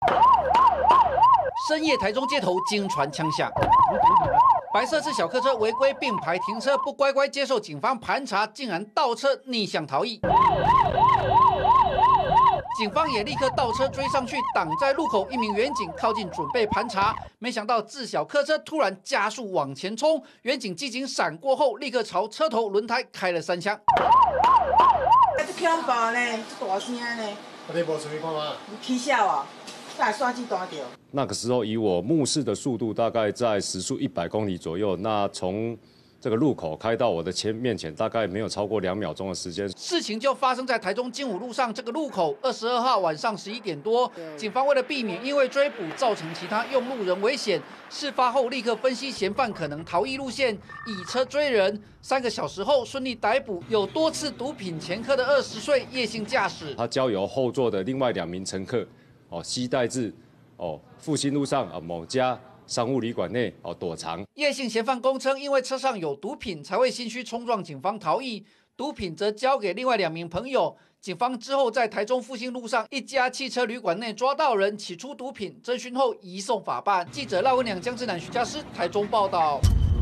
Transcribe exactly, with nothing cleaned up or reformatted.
深夜台中街头惊传枪响，白色自小客车违规并排停车，不乖乖接受警方盘查，竟然倒车逆向逃逸。警方也立刻倒车追上去，挡在路口。一名员警靠近准备盘查，没想到自小客车突然加速往前冲，员警机警闪过后，立刻朝车头轮胎开了三枪。 这恐怖呢，这大声呢！ 你无注意看吗？ 你起笑啊！把刷机断掉。 那个时候以我目视的速度大概在时速一百公里左右，那从这个路口开到我的前面前，大概没有超过两秒钟的时间。 事情就发生在台中精武路上这个路口，二十二号晚上十一点多，警方为了避免因为追捕造成其他用路人危险，事发后立刻分析嫌犯可能逃逸路线，以车追人。三个小时后顺利逮捕有多次毒品前科的二十岁叶姓驾驶。 他交由后座的另外两名乘客哦携带至哦复兴路上啊某家商务旅馆内哦躲藏。 叶姓嫌犯供称，因为车上有毒品，才会心虚冲撞警方逃逸，毒品则交给另外两名朋友。警方之后在台中复兴路上一家汽车旅馆内抓到人，起出毒品，侦讯后移送法办。记者赖文良、江志南、徐家诗台中报道。